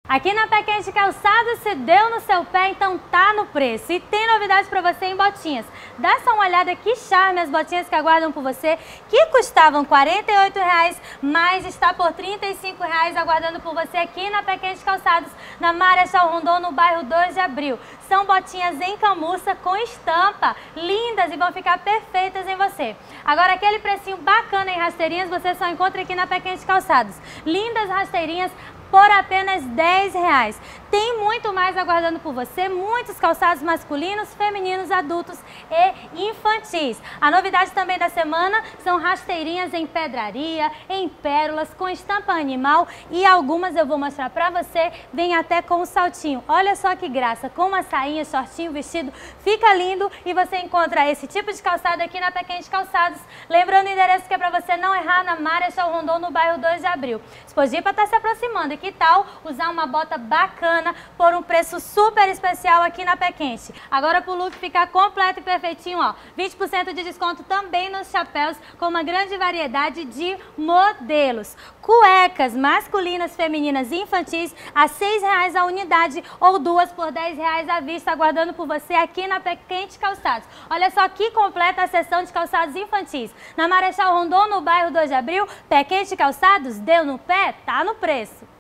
Aqui na Pé Quente Calçados, se deu no seu pé, então tá no preço. E tem novidades para você em botinhas. Dá só uma olhada que charme as botinhas que aguardam por você, que custavam R$ 48,00, mas está por R$ 35,00 aguardando por você aqui na Pé Quente Calçados, na Marechal Rondon, no bairro 2 de Abril. São botinhas em camurça com estampa, lindas e vão ficar perfeitas em você. Agora, aquele precinho bacana em rasteirinhas você só encontra aqui na Pé Quente Calçados. Lindas rasteirinhas por apenas R$ 10,00. Tem muito mais aguardando por você, muitos calçados masculinos, femininos, adultos e infantis. A novidade também da semana são rasteirinhas em pedraria, em pérolas, com estampa animal e algumas eu vou mostrar pra você, vem até com um saltinho. Olha só que graça, com uma sainha, shortinho, vestido, fica lindo e você encontra esse tipo de calçado aqui na Pé Quente Calçados. Lembrando o endereço que é pra você não errar, na Marechal Rondon, no bairro 2 de Abril. Exposipa tá se aproximando, e que tal usar uma bota bacana por um preço super especial aqui na Pé Quente? Agora, para o look ficar completo e perfeitinho, ó, 20% de desconto também nos chapéus, com uma grande variedade de modelos. Cuecas masculinas, femininas e infantis a R$ 6,00 a unidade ou duas por R$ 10,00 à vista, aguardando por você aqui na Pé Quente Calçados. Olha só que completa a seção de calçados infantis. Na Marechal Rondon, no bairro 2 de Abril, Pé Quente Calçados, deu no pé, tá no preço.